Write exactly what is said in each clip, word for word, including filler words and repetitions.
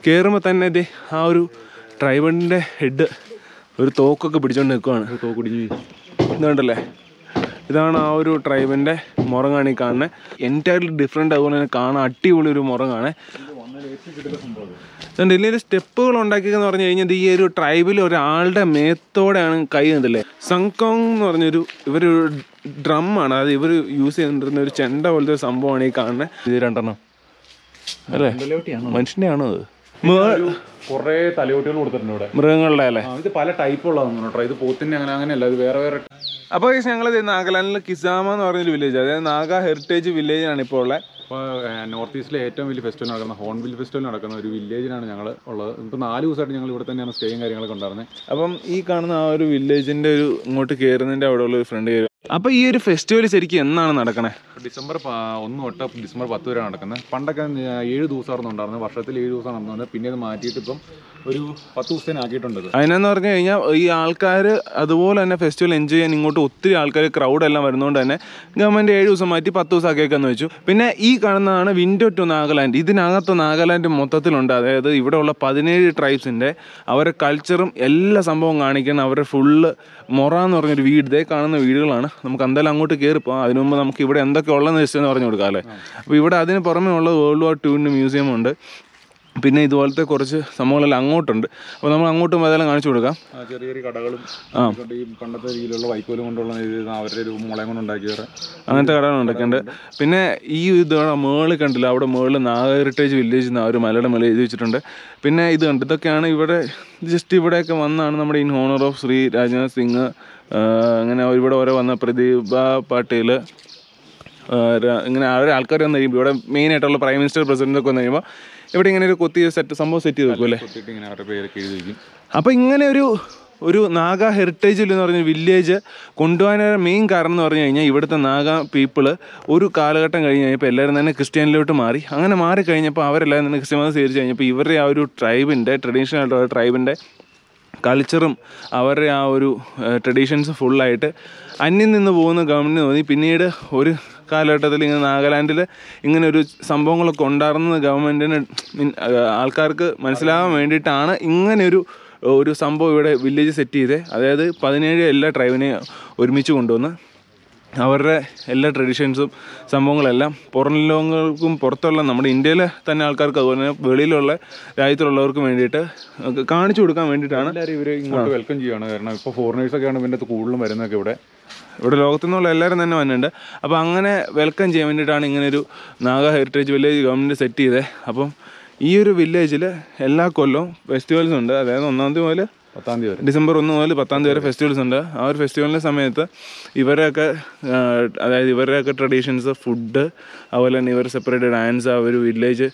കയറുമ്പോൾ തന്നെ ഇതേ ആ ഒരു ട്രൈബിൻ്റെ ഹെഡ് ഒരു തോക്കൊക്കെ പിടിച്ചുകൊണ്ട് നിൽക്കുവാണ്. തോക്ക് പിടിഞ്ഞ് ഇതുകൊണ്ടല്ലേ, ഇതാണ് ആ ഒരു ട്രൈബിൻ്റെ മുറങ്ങാണ് ഈ കാണുന്നത്. എൻറ്റയർലി ഡിഫറെൻ്റ്, അതുപോലെ തന്നെ കാണാൻ അടിപൊളി ഒരു മുറങ്ങാണ്. അതുകൊണ്ട് ഇതിലൊരു സ്റ്റെപ്പുകൾ ഉണ്ടാക്കിയെന്ന് പറഞ്ഞു കഴിഞ്ഞാൽ ഈ ഒരു ട്രൈബിൽ ഒരാളുടെ മേത്തോടെയാണ് കൈ കണ്ടില്ലേ. സംകോങ് എന്ന് പറഞ്ഞൊരു ഇവരൊരു ഡ്രമ്മാണ്, അത് ഇവർ യൂസ് ചെയ്തിട്ടുന്ന ഒരു ചെണ്ട പോലത്തെ ഒരു സംഭവമാണ് ഈ കാണുന്നത്. ഇത് രണ്ടെണ്ണം അല്ലേ, മനുഷ്യൻ്റെ ആണോ അത്? കുറേ തലയോട്ടികൾ കൊടുത്തിട്ടുണ്ട് ഇവിടെ, മൃഗങ്ങളുടെ അല്ലേ. ഇത് പല ടൈപ്പുള്ളതാണ് കേട്ടോ. ഇത് പോത്തിൻ്റെ അങ്ങനെ അങ്ങനെയല്ല, ഇത് വേറെ വേറെ. അപ്പോൾ ഞങ്ങളിത് നാഗാലാൻഡിലെ കിസാമ എന്ന് പറഞ്ഞൊരു വില്ലേജ്, അതായത് നാഗ ഹെറിറ്റേജ് വില്ലേജാണ് ഇപ്പോൾ ഉള്ളത്. ഇപ്പോൾ നോർത്ത് ഈസ്റ്റിലെ ഏറ്റവും വലിയ ഫെസ്റ്റിവൽ നടക്കുന്ന ഹോൺബിൽ ഫെസ്റ്റിവൽ നടക്കുന്ന ഒരു വില്ലേജിലാണ് ഞങ്ങൾ ഉള്ളത്. ഇപ്പോൾ നാല് ദിവസമായിട്ട് ഞങ്ങൾ ഇവിടെ തന്നെയാണ് സ്റ്റേയും കാര്യങ്ങളൊക്കെ ഉണ്ടായിരുന്നത്. അപ്പം ഈ കാണുന്ന ആ ഒരു വില്ലേജിൻ്റെ ഒരു ഇങ്ങോട്ട് കയറുന്നതിൻ്റെ അവിടെ ഉള്ള ഒരു ഫ്രണ്ട് കയറും. അപ്പോൾ ഈ ഒരു ഫെസ്റ്റിവൽ ശരിക്കും എന്നാണ് നടക്കണേ? ഡിസംബർ ഒന്ന് തൊട്ട് ഡിസംബർ പത്ത് വരെ നടക്കുന്നത്. പണ്ടൊക്കെ ഏഴ് ദിവസമായിരുന്നു ഉണ്ടായിരുന്നത്, വർഷത്തിൽ ഏഴ് ദിവസം നടന്നത്. പിന്നെ ഇത് മാറ്റിയിട്ട് ഇപ്പം ഒരു പത്ത് ദിവസത്തേന് ആക്കിയിട്ടുണ്ട്. അതിനെന്ന് പറഞ്ഞു കഴിഞ്ഞാൽ ഈ ആൾക്കാർ അതുപോലെ തന്നെ ഫെസ്റ്റിവൽ എൻജോയ് ചെയ്യാൻ ഇങ്ങോട്ട് ഒത്തിരി ആൾക്കാർ ക്രൗഡ് എല്ലാം വരുന്നതുകൊണ്ട് തന്നെ ഗവൺമെൻറ് ഏഴ് ദിവസം മാറ്റി പത്ത് ദിവസം ആക്കിയേക്കെന്ന് വെച്ചു. പിന്നെ ഈ കാണുന്നതാണ് വിൻഡോ ടു നാഗാലാൻഡ്. ഇതിനകത്ത് നാഗാലാൻഡ് മൊത്തത്തിലുണ്ട്, അതായത് ഇവിടെയുള്ള പതിനേഴ് ട്രൈബ്സിൻ്റെ അവരുടെ കൾച്ചറും എല്ലാ സംഭവം കാണിക്കുന്ന അവരുടെ ഫുള്ള് മൊറ എന്ന് പറഞ്ഞൊരു വീട്, ഇതേ കാണുന്ന വീടുകളാണ്. നമുക്ക് എന്തായാലും അങ്ങോട്ട് കയറിപ്പോകാം. അതിനു മുമ്പ് നമുക്ക് ഇവിടെ എന്തൊക്കെ ഉള്ളതെന്ന് വെച്ചെന്ന് പറഞ്ഞു കൊടുക്കാം അല്ലേ. അപ്പോൾ ഇവിടെ അതിന് പുറമേ ഉള്ള വേൾഡ് വാർ ടൂവിൻ്റെ മ്യൂസിയം ഉണ്ട്, പിന്നെ ഇതുപോലത്തെ കുറച്ച് സംഭവങ്ങളെല്ലാം അങ്ങോട്ടുണ്ട്. അപ്പോൾ നമ്മൾ അങ്ങോട്ടും അതെല്ലാം കാണിച്ചു കൊടുക്കാം. ചെറിയ ചെറിയ കടകളും ഈ പണ്ടത്തെ രീതിയിലുള്ള വൈക്കോലും കൊണ്ടുള്ള അവരുടെ ഒരു മുളയും കൊണ്ട് ഉണ്ടാക്കിയത് അങ്ങനത്തെ കടകൾ ഉണ്ടാക്കിയിട്ടുണ്ട്. പിന്നെ ഈ ഇത് മേളിൽ കണ്ടില്ല, അവിടെ മേളിൽ നാഗ ഹെറിറ്റേജ് വില്ലേജ് എന്ന ഒരു മലയുടെ മേളിൽ എഴുതി വെച്ചിട്ടുണ്ട്. പിന്നെ ഇത് കണ്ട് ഇതൊക്കെയാണ് ഇവിടെ ജസ്റ്റ് ഇവിടെയൊക്കെ വന്നാണ് നമ്മുടെ in honour of Shri Rajnath Singh, അങ്ങനെ ഇവിടെ വരെ വന്ന പ്രതിഭ പാട്ടീൽ, ഇങ്ങനെ അവരെ ആൾക്കാർ വന്നു കഴിയുമ്പോൾ ഇവിടെ മെയിനായിട്ടുള്ള പ്രൈം മിനിസ്റ്റർ പ്രസിഡൻ്റൊക്കെ വന്നു കഴിയുമ്പോൾ ഇവിടെ ഇങ്ങനെ ഒരു കൊത്തി സെറ്റ് സംഭവം സെറ്റ് ചെയ്ത് വെക്കും അല്ലേ. അപ്പോൾ ഇങ്ങനെ ഒരു ഒരു നാഗ ഹെറിറ്റേജിൽ എന്ന് പറഞ്ഞ വില്ലേജ് കൊണ്ടുപോകാനുള്ള മെയിൻ കാരണം എന്ന് പറഞ്ഞു കഴിഞ്ഞാൽ ഇവിടുത്തെ നാഗ പീപ്പിൾ ഒരു കാലഘട്ടം കഴിഞ്ഞ് കഴിഞ്ഞപ്പോൾ എല്ലാവരും തന്നെ ക്രിസ്ത്യാനിലോട്ട് മാറി. അങ്ങനെ മാറി കഴിഞ്ഞപ്പോൾ അവരെല്ലാവരും തന്നെ ക്രിസ്ത്യ മതം സ്വീകരിച്ച് കഴിഞ്ഞപ്പോൾ ഇവരുടെ ആ ഒരു ട്രൈബിൻ്റെ ട്രഡീഷണൽ ആയിട്ടുള്ള ട്രൈബിൻ്റെ കൾച്ചറും അവരുടെ ആ ഒരു ട്രഡീഷൻസ് ഫുള്ളായിട്ട് അന്യം നിന്ന് പോകുന്ന ഗവൺമെൻറ് തോന്നി. പിന്നീട് ഒരു കാലഘട്ടത്തിൽ ഇങ്ങനെ നാഗാലാൻഡിൽ ഇങ്ങനെ ഒരു സംഭവങ്ങളൊക്കെ ഉണ്ടായിരുന്നത് ഗവൺമെൻറ്റിന് ആൾക്കാർക്ക് മനസ്സിലാകാൻ വേണ്ടിയിട്ടാണ് ഇങ്ങനെയൊരു ഒരു സംഭവം ഇവിടെ വില്ലേജ് സെറ്റ് ചെയ്തത്. അതായത് പതിനേഴ് എല്ലാ ട്രൈബിനെയും ഒരുമിച്ച് കൊണ്ടുവന്ന് അവരുടെ എല്ലാ ട്രഡീഷൻസും സംഭവങ്ങളെല്ലാം പുറം ലോകങ്ങൾക്കും പുറത്തുള്ള നമ്മുടെ ഇന്ത്യയിലെ തന്നെ ആൾക്കാർക്ക് അതുപോലെ തന്നെ വെളിയിലുള്ള രാജ്യത്തുള്ളവർക്കും വേണ്ടിയിട്ട് കാണിച്ചു കൊടുക്കാൻ വേണ്ടിയിട്ടാണ് എല്ലാവരും ഇവർ ഇങ്ങോട്ട് വെൽക്കം ചെയ്യുകയാണ്. കാരണം ഇപ്പോൾ ഫോറിനേഴ്സൊക്കെയാണ് ഇതിൻ്റെ കൂടുതലും വരുന്നതൊക്കെ ഇവിടെ ഇവിടെ ലോകത്തു നിന്നുള്ള എല്ലാവരും തന്നെ വന്നിട്ടുണ്ട്. അപ്പോൾ അങ്ങനെ വെൽക്കം ചെയ്യാൻ വേണ്ടിയിട്ടാണ് ഇങ്ങനൊരു Naga heritage village government set ചെയ്തത്. അപ്പം ഈ ഒരു വില്ലേജിൽ എല്ലാ കൊല്ലവും ഫെസ്റ്റിവൽസ് ഉണ്ട്. അതായത് ഒന്നാം തീയതി മുതൽ പത്താം തീയതി വരെ, ഡിസംബർ ഒന്ന് മുതൽ പത്താം തീയതി വരെ ഫെസ്റ്റിവൽസ് ഉണ്ട്. ആ ഒരു ഫെസ്റ്റിവലിൻ്റെ സമയത്ത് ഇവരെയൊക്കെ അതായത് ഇവരുടെയൊക്കെ ട്രഡീഷൻസ്, ഫുഡ്, അതുപോലെ തന്നെ ഇവർ സെപ്പറേറ്റ് ഡാൻസ്, ആ ഒരു വില്ലേജ്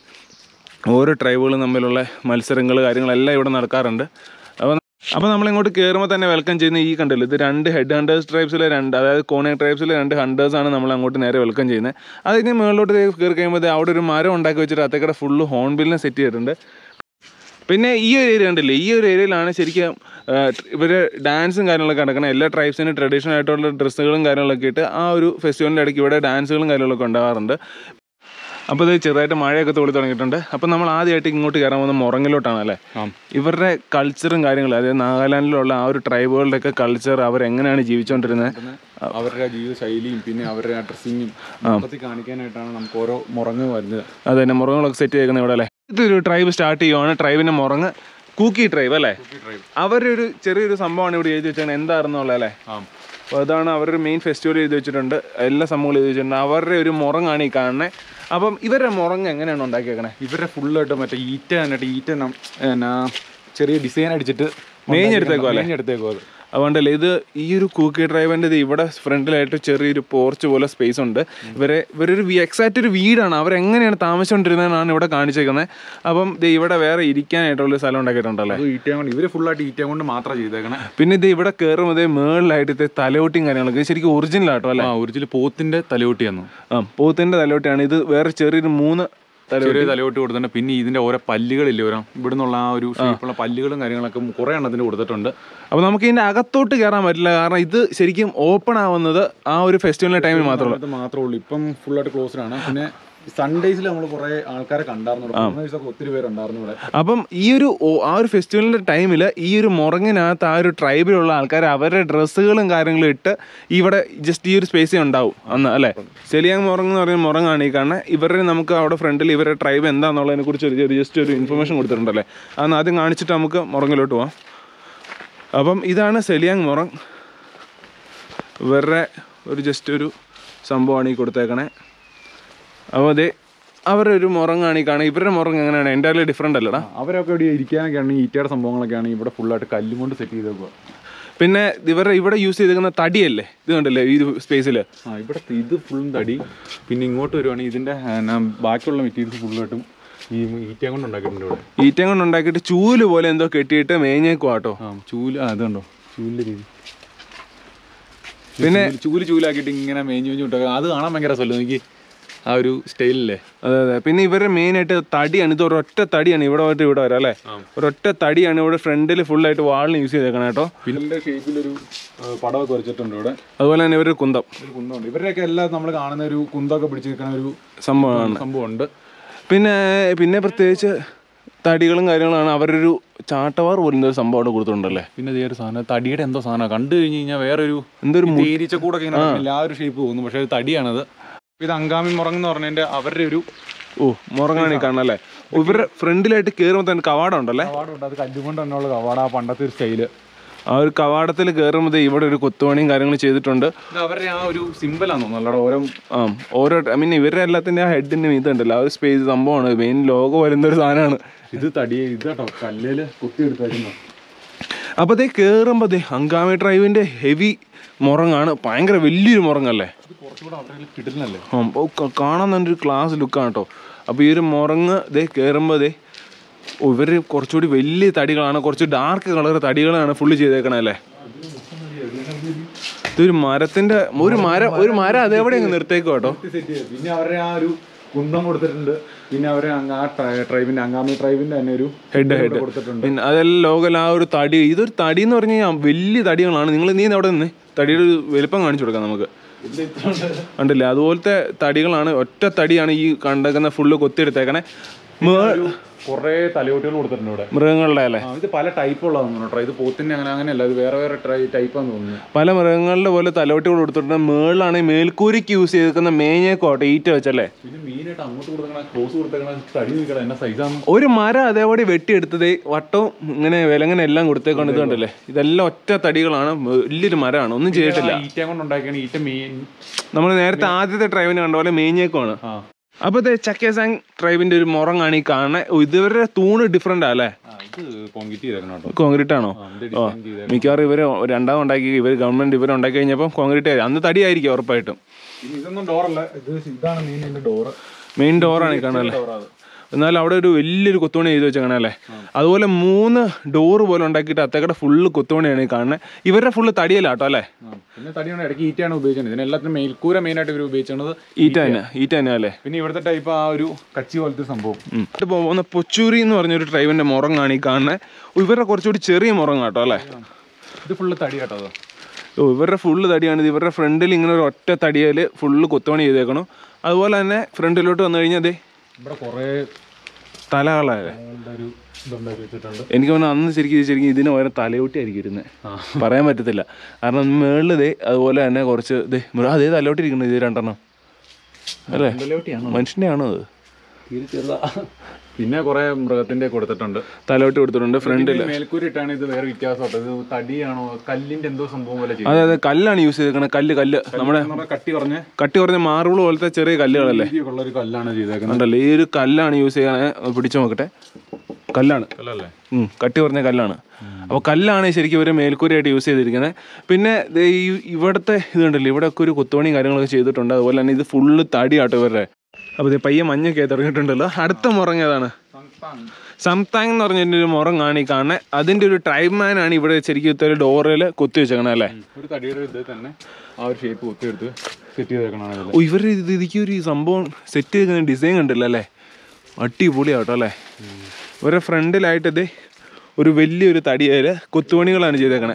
ഓരോ ട്രൈബുകളും തമ്മിലുള്ള മത്സരങ്ങൾ കാര്യങ്ങളെല്ലാം ഇവിടെ നടക്കാറുണ്ട്. അപ്പോൾ അപ്പോൾ നമ്മളിങ്ങോട്ട് കയറുമ്പോൾ തന്നെ വെൽക്കം ചെയ്യുന്ന ഈ കണ്ടല്ലോ, ഇത് രണ്ട് ഹെഡ് ഹണ്ടേഴ്സ് ട്രൈബ്സിലെ രണ്ട്, അതായത് കോണിയ ട്രൈബ്സിലെ രണ്ട് ഹണ്ടേഴ്സാണ് നമ്മൾ അങ്ങോട്ട് നേരെ വെൽക്കം ചെയ്യുന്നത്. അത് കഴിഞ്ഞ് മുകളിലോട്ട് കയറി കഴിയുമ്പോൾ അവിടെ ഒരു മരം ഉണ്ടാക്കി വെച്ചിട്ട് അത്തേക്കടെ ഫുള്ള് ഹോൺബില്ലിനെ സെറ്റ് ചെയ്തിട്ടുണ്ട്. പിന്നെ ഈ ഒരു ഏരിയ ഉണ്ടല്ലേ, ഈ ഒരു ഏരിയയിലാണ് ശരിക്കും ഇവർ ഡാൻസും കാര്യങ്ങളൊക്കെ നടക്കണം. എല്ലാ ട്രൈബ്സിനും ട്രഡീഷണൽ ആയിട്ടുള്ള ഡ്രസ്സുകളും കാര്യങ്ങളൊക്കെ ഇട്ട് ആ ഒരു ഫെസ്റ്റിവലിൻ്റെ ഇടയ്ക്ക് ഇവിടെ ഡാൻസുകളും കാര്യങ്ങളൊക്കെ ഉണ്ടാകാറുണ്ട്. അപ്പോൾ ഇത് ചെറുതായിട്ട് മഴയൊക്കെ തോളി തുടങ്ങിയിട്ടുണ്ട്. അപ്പോൾ നമ്മൾ ആദ്യമായിട്ട് ഇങ്ങോട്ട് കയറാൻ പോകുന്ന മുറങ്ങിലോട്ടാണ് അല്ലേ. ഇവരുടെ കൾച്ചറും കാര്യങ്ങളും, അതായത് നാഗാലാൻഡിലുള്ള ആ ഒരു ട്രൈബുകളുടെയൊക്കെ കൾച്ചർ, അവരെങ്ങനെയാണ് ജീവിച്ചുകൊണ്ടിരുന്നത്, അവരുടെ ജീവിത ശൈലിയും പിന്നെ അവരുടെ ഡ്രസ്സിങ്ങും കാണിക്കാനായിട്ടാണ് നമുക്ക് ഓരോ മുറങ്ങ് വരുന്നത്. അത് തന്നെ മുറങ്ങളൊക്കെ സെറ്റ് ചെയ്യുന്നത് ഇവിടെ അല്ലേ. ഇതൊരു ട്രൈബ് സ്റ്റാർട്ട് ചെയ്യുവാണ്. ട്രൈബിൻ്റെ മുറങ്ങ് കൂക്കി ട്രൈബ് അല്ലേ. അവരുടെ ഒരു ചെറിയൊരു സംഭവമാണ് ഇവിടെ എഴുതി വെച്ചാൽ എന്താണെന്നുള്ളത് അല്ലേ. അപ്പോൾ അതാണ് അവരുടെ മെയിൻ ഫെസ്റ്റിവൽ എഴുതി വെച്ചിട്ടുണ്ട്, എല്ലാ സംഭവങ്ങളും എഴുതി വെച്ചിട്ടുണ്ട്. അവരുടെ ഒരു മുറങ്ങാണ് ഈ കാണുന്നത്. അപ്പം ഇവരുടെ മുറങ്ങ് എങ്ങനെയാണ് ഉണ്ടാക്കിയേക്കണേ? ഇവരുടെ ഫുള്ളായിട്ട് മറ്റേ ഈറ്റ എന്നിട്ട് ഈറ്റ എന്നാ ചെറിയ ഡിസൈൻ അടിച്ചിട്ട് മെയിഞ്ഞെടുത്തേക്കോ അല്ലേ, മെയിഞ്ഞെടുത്തേക്കോ അത്. അതുകൊണ്ടല്ലേ ഇത് ഈ ഒരു കൂക്കി ഡ്രൈവിൻ്റെ ഇത് ഇവിടെ ഫ്രണ്ടിലായിട്ട് ചെറിയൊരു പോർച്ച് പോലെ സ്പേസ് ഉണ്ട്. ഇവരെ ഇവരൊരു എക്സാക്റ്റ് ഒരു വീടാണ്, അവരെങ്ങനെയാണ് താമസിച്ചുകൊണ്ടിരുന്നതെന്നാണ് ഇവിടെ കാണിച്ചേക്കുന്നത്. അപ്പം ഇത് ഇവിടെ വേറെ ഇരിക്കാനായിട്ടുള്ള സ്ഥലം ഉണ്ടാക്കിയിട്ടുണ്ടല്ലേ. ഈറ്റ കൊണ്ട് ഇവർ ഫുള്ളായിട്ട് ഈറ്റ കൊണ്ട് മാത്രം ചെയ്തേക്കണേ. പിന്നെ ഇത് ഇവിടെ കയറുമ്പോൾ മേളിലായിട്ട് ഇത് തലയോട്ടിയും കാര്യങ്ങളൊക്കെ ശരിക്കും ഒറിജിനൽ ആട്ടോ അല്ലേ. ഒറിജിനൽ പോത്തിൻ്റെ തലയോട്ടിയാണ്. ആ പോത്തിൻ്റെ തലയോട്ടിയാണ് ഇത്. വേറെ ചെറിയൊരു മൂന്ന് ചെറിയ തലയോട്ടി കൊടുത്തിട്ടുണ്ട്. പിന്നെ ഇതിൻ്റെ ഓരോ പല്ലുകളില്ലേ, ഓരോ ഇവിടെ നിന്നുള്ള ആ ഒരു ഷേപ്പുള്ള പല്ലുകളും കാര്യങ്ങളൊക്കെ കുറേ എണ്ണത്തിന് കൊടുത്തിട്ടുണ്ട്. അപ്പോൾ നമുക്ക് ഇതിൻ്റെ അകത്തോട്ട് കയറാൻ പറ്റില്ല, കാരണം ഇത് ശരിക്കും ഓപ്പൺ ആവുന്നത് ആ ഒരു ഫെസ്റ്റിവലിൻ്റെ ടൈമിൽ മാത്രമേ മാത്രമേ ഉള്ളൂ. ഇപ്പം ഫുള്ളായിട്ട് ക്ലോസ്ഡ് ആണ്. പിന്നെ സൺഡേസിൽ നമ്മൾ കുറെ ആൾക്കാരെ കണ്ടായിരുന്നു, ഒത്തിരി പേരുണ്ടായിരുന്നു ഇവിടെ. അപ്പം ഈ ഒരു ആ ഒരു ഫെസ്റ്റിവലിന്റെ ടൈമിൽ ഈ ഒരു മുറങ്ങിനകത്ത് ആ ഒരു ട്രൈബിലുള്ള ആൾക്കാർ അവരുടെ ഡ്രസ്സുകളും കാര്യങ്ങളും ഇട്ട് ഇവിടെ ജസ്റ്റ് ഈ ഒരു സ്പേസേ ഉണ്ടാവും അന്ന് അല്ലേ. സെലിയാങ് മുറങ്ങ് എന്ന് പറയുന്ന മുറങ്ങാണ് ഈ കാണുന്നത്. ഇവരുടെ നമുക്ക് അവിടെ ഫ്രണ്ടിൽ ഇവരുടെ ട്രൈബ് എന്താണെന്നുള്ളതിനെ കുറിച്ച് ഒരു ജസ്റ്റ് ഒരു ഇൻഫർമേഷൻ കൊടുത്തിട്ടുണ്ടല്ലേ. അന്ന് ആദ്യം കാണിച്ചിട്ട് നമുക്ക് മുറങ്ങിലോട്ട് പോവാം. അപ്പം ഇതാണ് സെലിയാങ് മുറങ്. ഇവരുടെ ഒരു ജസ്റ്റ് ഒരു സംഭവമാണ് ഈ കൊടുത്തേക്കണേ. അപ്പോൾ അതെ അവരുടെ ഒരു മുറങ്ങാണ് ഈ കാണുക. ഇവരുടെ മുറങ്ങ് എങ്ങനെയാണ് എൻ്റയർലി ഡിഫറെൻ്റ് അല്ലടാ. അവരൊക്കെ ഇവിടെ ഇരിക്കാനൊക്കെയാണ് ഈറ്റയുടെ സംഭവങ്ങളൊക്കെയാണ് ഇവിടെ ഫുള്ളായിട്ട് കല്ലും കൊണ്ട് സെറ്റ് ചെയ്തേക്കുക. പിന്നെ ഇവരുടെ ഇവിടെ യൂസ് ചെയ്തിരിക്കുന്ന തടിയല്ലേ, ഇത് കണ്ടല്ലേ ഈ സ്പേസിൽ. ആ ഇവിടെ ഇത് ഫുള്ളും തടി. പിന്നെ ഇങ്ങോട്ട് വരുവാണെങ്കിൽ ഇതിൻ്റെ ബാക്കിയുള്ള മെറ്റീരിയൽസ് ഫുള്ളായിട്ടും ഈ ഈറ്റയും കൊണ്ട് ഉണ്ടാക്കിയിട്ടുണ്ട് ഇവിടെ. ഈറ്റയും കൊണ്ട് ഉണ്ടാക്കിയിട്ട് ചൂല് പോലെ എന്തോ കെട്ടിയിട്ട് മേഞ്ഞേക്കും കേട്ടോ. ആ ചൂല്, ആ അത് കണ്ടോ ചൂലിൻ്റെ രീതി. പിന്നെ ചൂല് ചൂലാക്കിയിട്ട് ഇങ്ങനെ മേഞ്ഞു മേഞ്ഞു വിട്ടേക്കാം. അത് കാണാൻ ഭയങ്കര രസമല്ലോ എനിക്ക്, ആ ഒരു സ്റ്റൈലല്ലേ. അതെ അതെ. പിന്നെ ഇവരുടെ മെയിനായിട്ട് തടിയാണ്. ഇത് ഒരൊറ്റ തടിയാണ് ഇവിടെ പോയിട്ട് ഇവിടെ വരാം അല്ലേ. ഒരൊറ്റ തടിയാണ് ഇവിടെ ഫ്രണ്ടിൽ ഫുള്ളായിട്ട് വാളിന് യൂസ് ചെയ്തേക്കണം കേട്ടോ. പിന്നെ ഷേപ്പിലൊരു പടമൊക്കെ വരച്ചിട്ടുണ്ട് ഇവിടെ. അതുപോലെ തന്നെ ഇവരുടെ കുന്തം ഒരു കുന്തമുണ്ട്. ഇവരുടെയൊക്കെ എല്ലാം നമ്മൾ കാണുന്ന ഒരു കുന്തമൊക്കെ പിടിച്ച് നിൽക്കുന്ന ഒരു സംഭവമാണ് സംഭവമുണ്ട്. പിന്നെ പിന്നെ പ്രത്യേകിച്ച് തടികളും കാര്യങ്ങളാണ്. അവരൊരു ചാട്ടവാർ പോലും ഒരു സംഭവം അവിടെ കൊടുത്തിട്ടുണ്ടല്ലേ. പിന്നെ ഇതേ ഒരു സാധനം തടിയുടെ എന്തോ സാധനം കണ്ടു കഴിഞ്ഞ് കഴിഞ്ഞാൽ വേറൊരു എന്തൊരു തേരീച്ച കൂടെ ആ ഒരു ഷേപ്പ് തോന്നുന്നു, പക്ഷേ അത് തടിയാണത്. ഇത് അങ്കാമി മുറങ്ങ് എന്ന് പറഞ്ഞതിന്റെ അവരുടെ ഒരു ഓ മുറങ്ങാണ് ഈ കാണാനല്ലേ. ഇവരുടെ ഫ്രണ്ടിലായിട്ട് കയറുമ്പോൾ തന്നെ കവാടം ഉണ്ടല്ലേ. കവാടമുണ്ട്, അത് കല്ലുകൊണ്ട് തന്നെയുള്ള കവാട, പണ്ടത്തെ ഒരു സ്റ്റൈല്. ആ ഒരു കവാടത്തിൽ കയറുമ്പോൾ ഇവിടെ ഒരു കൊത്തുപണിയും കാര്യങ്ങളും ചെയ്തിട്ടുണ്ട്. അവരുടെ ആ ഒരു സിമ്പിളാണ് തോന്നുന്നു ഓരോ ആ ഓരോ ഐ മീൻ ഇവരുടെ എല്ലാത്തിൻ്റെ ആ ഹെഡിൻ്റെ ഇതുണ്ടല്ലോ, ആ ഒരു സ്പേസ് സംഭവമാണ് മെയിൻ ലോഗോ വരുന്നൊരു സാധനമാണ്. ഇത് തടിയെ ഇത് കേട്ടോ കല്ലിൽ കുത്തിയെടുത്തായിരുന്നു. അപ്പോൾ അതേ കയറുമ്പോൾ അതേ അങ്കാമി ട്രൈബിൻ്റെ ഹെവി മുറങ്ങാണ്. ഭയങ്കര വലിയൊരു മുറങ്ങല്ലേ. കാണാൻ തന്നെ ഒരു ക്ലാസ് ലുക്കാണ് കേട്ടോ. അപ്പോൾ ഈ ഒരു മുറങ്ങ് ദേ കയറുമ്പോൾ ദേ ഇവർ കുറച്ചുകൂടി വലിയ തടികളാണ്, കുറച്ച് ഡാർക്ക് കളർ തടികളാണ് ഫുള്ള് ചെയ്തേക്കണല്ലേ. ഇതൊരു മരത്തിൻ്റെ ഒരു മരം ഒരു മരം അതേപോലെ അങ്ങ് നിർത്തേക്കും കേട്ടോ. പിന്നെ അവരുടെ ആ ഒരു കുന്തം കൊടുത്തിട്ടുണ്ട്. പിന്നെ അവരെ ആ ട്രൈബിന്റെ അങ്കാമി ട്രൈബിന്റെ തന്നെ ഒരു ഹെഡ് ഹെഡ് കൊടുത്തിട്ടുണ്ട്. പിന്നെ അതെല്ലാം ലോകൽ ആ ഒരു തടി, ഇതൊരു തടി എന്ന് പറഞ്ഞു കഴിഞ്ഞാൽ വലിയ തടികളാണ്. നിങ്ങൾ നീ അവിടെ നിന്ന് തടിയുടെ ഒരു വലുപ്പം കാണിച്ചു കൊടുക്കാം നമുക്ക്. കണ്ടില്ലേ അതുപോലത്തെ തടികളാണ്. ഒറ്റ തടിയാണ് ഈ കണ്ടേക്കുന്ന ഫുള്ള് കൊത്തിയെടുത്തേക്കണേ. കുറെ തലയോട്ടികൾ കൊടുത്തിട്ടുണ്ട് ഇവിടെ മൃഗങ്ങളുടെ അല്ലേ. ഇത് പല ടൈപ്പ് ഉള്ളതാണ്. ഇത് പോത്തിന്റെ അങ്ങനെ അങ്ങനെയല്ല, ഇത് വേറെ വേറെ ടൈപ്പാന്ന് തോന്നുന്നു. പല മൃഗങ്ങളുടെ പോലെ തലയോട്ടികൾ കൊടുത്തിട്ടുണ്ട്. മേളിലാണ് മേൽക്കൂരിക്ക് യൂസ് ചെയ്തിരിക്കുന്ന മേഞ്ഞേക്കോട്ടെ ഈറ്റ വെച്ചല്ലേ. പിന്നെ മെയിനായിട്ട് അങ്ങോട്ട് കൊടുക്കുന്ന ക്രോസ് കൊടുത്തേക്കണ തടി നിൽക്കണം എന്നാ സൈസാണ്. ഒരു മരം അതേപോലെ വെട്ടിയെടുത്തത് വട്ടവും ഇങ്ങനെ വിലങ്ങനെ എല്ലാം കൊടുത്തേക്കൊണ്ട് ഇത് കണ്ടല്ലേ. ഇതെല്ലാം ഒറ്റ തടികളാണ്, വലിയൊരു മരമാണ്, ഒന്നും ചെയ്തിട്ടില്ല. ഈറ്റ കൊണ്ട് ഉണ്ടാക്കിയാണ്. ഈറ്റ മെയിൻ നമ്മൾ നേരത്തെ ആദ്യത്തെ ട്രൈബിന് കണ്ട പോലെ മേഞ്ഞേക്കമാണ്. അപ്പോൾ ഇത് ചക്കേസാങ് ട്രൈബിന്റെ ഒരു മുറങ്ങാണ് ഈ കാണുന്നത്. ഇതുവരെ തൂണ് ഡിഫറെന്റ് അല്ലേ. കോൺക്രീറ്റ് ആണോ? മിക്കവാറും ഇവര് രണ്ടാമത് ഉണ്ടാക്കി ഇവർ ഗവൺമെന്റ് ഇവർ ഉണ്ടാക്കി കഴിഞ്ഞപ്പോൾ കോൺക്രീറ്റ് ആയി. അന്ന് തടി ആയിരിക്കും ഉറപ്പായിട്ടും. ഇതൊന്നും ഡോറല്ല, ഇത് ഇതാണ് മെയിൻ ഡോറ്. മെയിൻ ഡോറാണ് ഈ കാണാനല്ലേ. എന്നാൽ അവിടെ ഒരു വലിയൊരു കൊത്തുപണി ചെയ്ത് വെച്ച് കാണാനല്ലേ. അതുപോലെ മൂന്ന് ഡോറ് പോലെ ഉണ്ടാക്കിയിട്ട് അത്തേക്കടെ ഫുള്ള് കൊത്തുപണിയാണ് ഈ കാണുന്നത്. ഇവരുടെ ഫുള്ള് തടിയല്ല കേട്ടോ അല്ലേ. പിന്നെ തടിയാണ് ഇടയ്ക്ക് ഈറ്റയാണ് ഉപയോഗിക്കുന്നത്. ഇതിനെല്ലാത്തിനും മേൽക്കൂര മെയിനായിട്ട് ഇവർ ഉപയോഗിക്കുന്നത് ഈറ്റ തന്നെ ഈറ്റ തന്നെ അല്ലേ. പിന്നെ ഇവിടുത്തെ ടൈപ്പ് ആ ഒരു കച്ചി പോലത്തെ സംഭവം. പോകുന്ന പൊച്ചൂരി എന്ന് പറഞ്ഞൊരു ട്രൈബിന്റെ മുറങ്ങാണ് ഈ കാണുന്നത്. ഇവരുടെ കുറച്ചുകൂടി ചെറിയ മുറങ്ങ കേട്ടോ അല്ലേ. ഇത് ഫുള്ള് തടി കേട്ടോ. ഓ ഇവരുടെ ഫുള്ള് തടിയാണ്. ഇത് ഇവരുടെ ഫ്രണ്ടിൽ ഇങ്ങനെ ഒരു ഒറ്റ തടിയിൽ ഫുള്ള് കൊത്തുപണി ചെയ്തേക്കണം. അതുപോലെ തന്നെ ഫ്രണ്ടിലോട്ട് വന്നു കഴിഞ്ഞാൽ അതെ ഇവിടെ കുറേ തലകളല്ലേ. എനിക്ക് തോന്നുന്നു അന്ന് ശരിക്കും ശരിക്കും ഇതിന് ഓരോ തലയോട്ടി ആയിരിക്കും ഇരുന്നത്. പറയാൻ പറ്റത്തില്ല. കാരണം മേളിൽ ഇതേ അതുപോലെ തന്നെ കുറച്ച് ഇതേ അതേ തലയോട്ടി ഇരിക്കുന്നത് ഇത് രണ്ടെണ്ണം അല്ലേ. മനുഷ്യൻ്റെ ആണോ അത്? പിന്നെ കുറെ മൃഗത്തിന്റെ കൊടുത്തിട്ടുണ്ട്, തലയോട്ടി കൊടുത്തിട്ടുണ്ട്. ഫ്രണ്ടിൽ മേൽക്കൂരിട്ടാണ്. ഇത് വേറെ വ്യത്യാസമായിട്ട് ഇത് തടിയാണോ കല്ലിന്റെ എന്തോ സംഭവം പോലെ. അതെ അതെ കല്ലാണ് യൂസ് ചെയ്തേക്കുന്നത്. കല്ല് കല്ല് നമ്മുടെ കട്ടി കുറഞ്ഞ കട്ടി കുറഞ്ഞ മാർബിൾ പോലത്തെ ചെറിയ കല്ലുകളല്ലേ ഉള്ളൊരു കല്ലാണ് ചെയ്തേക്കുന്നത്. ഉണ്ടല്ലേ. ഈ ഒരു കല്ലാണ് യൂസ് ചെയ്യാൻ. പിടിച്ചു നോക്കട്ടെ. കല്ലാണ് കല്ലല്ലേ. കട്ടി കുറഞ്ഞ കല്ലാണ്. അപ്പോൾ കല്ലാണ് ശരിക്കും ഇവർ മേൽക്കൂരയായിട്ട് യൂസ് ചെയ്തിരിക്കുന്നത്. പിന്നെ ഈ ഇവിടുത്തെ ഇതുണ്ടല്ലോ, ഇവിടെയൊക്കെ ഒരു കൊത്തുപണിയും കാര്യങ്ങളൊക്കെ ചെയ്തിട്ടുണ്ട്. അതുപോലെ തന്നെ ഇത് ഫുള്ള് തടിയാട്ടോ ഇവരുടെ. അപ്പോൾ ഇത് പയ്യെ മഞ്ഞൊക്കെ തുടങ്ങിയിട്ടുണ്ടല്ലോ. അടുത്ത മുറങ്ങതാണ് സംതാങ് എന്ന് പറഞ്ഞതിൻ്റെ ഒരു മുറങ്ങാണ് ഈ കാണുന്നത്. അതിൻ്റെ ഒരു ട്രൈബ്മാനാണ് ഇവിടെ ശരിക്കും ഇത്ര ഡോറിൽ കൊത്തി വെച്ചേക്കണം അല്ലേ. ഒരു തടിയുടെ ഇത് തന്നെ ആ ഒരു ഷേപ്പ് കൊത്തിയെടുത്ത് സെറ്റ് ചെയ്തേക്കണം. ഓ ഇവർ ഇത് ഇതിക്ക് ഒരു സംഭവം സെറ്റ് ചെയ്തിരിക്കുന്ന ഡിസൈൻ കണ്ടില്ല അല്ലേ. അടിപൊളിയാട്ടോ അല്ലേ. ഇവരുടെ ഫ്രണ്ടിലായിട്ട് ഇത് ഒരു വലിയൊരു തടിയേല് കൊത്തുപണികളാണ് ചെയ്തേക്കണേ.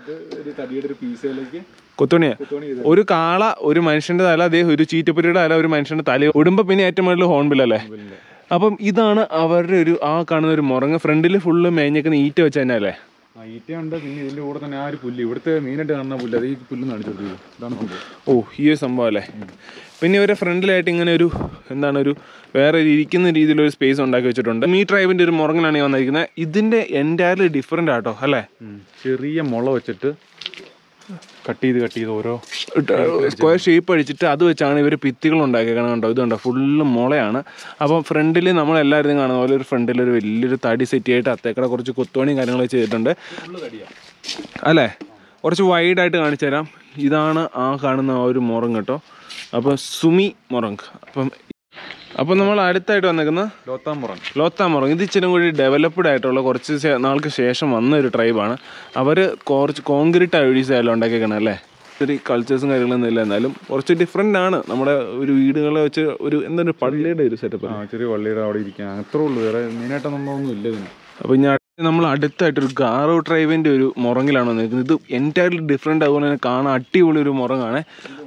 കൊത്തുപണിയാ. ഒരു കാള, ഒരു മനുഷ്യന്റെ തല, അതേ ഒരു ചീറ്റപ്പുരിയുടെ തല, ഒരു മനുഷ്യന്റെ തല ഇടുമ്പോ പിന്നെ ഏറ്റവും മുകളിൽ ഹോൺബിൽ അല്ലേ. അപ്പം ഇതാണ് അവരുടെ ഒരു ആ കാണുന്ന ഒരു മുറങ്ങ്. ഫ്രണ്ടിൽ ഫുള്ള് മേഞ്ഞേക്കുന്ന ഈറ്റ വെച്ച് തന്നെ അല്ലേ. ഈറ്റയുണ്ട്. പിന്നെ ഇതിന്റെ കൂടെ തന്നെ ആ ഒരു പുല്ല്, ഇവിടുത്തെ മെയിനായിട്ട് കാണുന്ന പുല്ല്, അത് ഈ പുല്ല് നടിച്ചോണ്ടിരിക്കും. ഇതാണ് സംഭവം. ഓ, ഈ ഒരു സംഭവം അല്ലേ. പിന്നെ ഇവരെ ഫ്രണ്ടിലായിട്ട് ഇങ്ങനെ ഒരു എന്താണ് ഒരു വേറെ ഇരിക്കുന്ന രീതിയിലൊരു സ്പേസ് ഉണ്ടാക്കി വെച്ചിട്ടുണ്ട്. ഈ ട്രൈബിന്റെ ഒരു മുറങ്ങനാണ് ഈ വന്നിരിക്കുന്നത്. ഇതിന്റെ എൻറ്റയർലി ഡിഫറെന്റ് ആട്ടോ അല്ലേ. ചെറിയ മുള വെച്ചിട്ട് കട്ട് ചെയ്ത് കട്ട് ചെയ്ത് ഓരോ സ്ക്വയർ ഷേപ്പ് അടിച്ചിട്ട് അത് വെച്ചാണ് ഇവർ ഭിത്തികൾ ഉണ്ടാക്കിയേക്കണം. കണ്ടോ, ഇതുണ്ടോ ഫുള്ള് മുളയാണ്. അപ്പം ഫ്രണ്ടിൽ നമ്മളെല്ലാവരും കാണുന്ന പോലെ ഒരു ഫ്രണ്ടിൽ ഒരു വലിയൊരു തടി സെറ്റ് ചെയ്തിട്ട് അത്തേക്കടെ കുറച്ച് കൊത്തുപണിയും കാര്യങ്ങളൊക്കെ ചെയ്തിട്ടുണ്ട് അല്ലേ. കുറച്ച് വൈഡായിട്ട് കാണിച്ചു തരാം. ഇതാണ് ആ കാണുന്ന ആ ഒരു മുറങ്ങ് കേട്ടോ. അപ്പം സുമി മുറങ്ക്. അപ്പം അപ്പം നമ്മൾ അടുത്തായിട്ട് വന്നേക്കുന്ന ലോത്താമുറങ്. ലോത്താമുറങ് ഇത് ഇച്ചിരി കൂടി ഡെവലപ്ഡ് ആയിട്ടുള്ള കുറച്ച് നാൾക്ക് ശേഷം വന്ന ഒരു ട്രൈബാണ്. അവർ കുറച്ച് കോൺക്രീറ്റ് ഐഡീസായാലും ഉണ്ടാക്കിയേക്കണം അല്ലേ. ഒത്തിരി കൾച്ചേഴ്സും കാര്യങ്ങളൊന്നും ഇല്ല, എന്നാലും കുറച്ച് ഡിഫറെൻ്റ് ആണ്. നമ്മുടെ ഒരു വീടുകളെ വെച്ച് ഒരു എന്തൊരു പള്ളിയുടെ ഒരു സെറ്റപ്പ്, ചെറിയ പള്ളിയുടെ അവിടെ ഇരിക്കാൻ അത്രേ ഉള്ളൂ. വേറെ മെയിനായിട്ടൊന്നും ഇല്ല ഇതിന്. അപ്പോൾ ഞാൻ നമ്മൾ അടുത്തായിട്ടൊരു ഗാറോ ട്രൈബിൻ്റെ ഒരു മുറങ്ങിലാണ് വന്നിരിക്കുന്നത്. ഇത് എൻറ്റയർലി ഡിഫറെൻ്റ്, അതുപോലെ തന്നെ കാണാൻ അടിപൊളി ഒരു മുറങ്ങാണ്.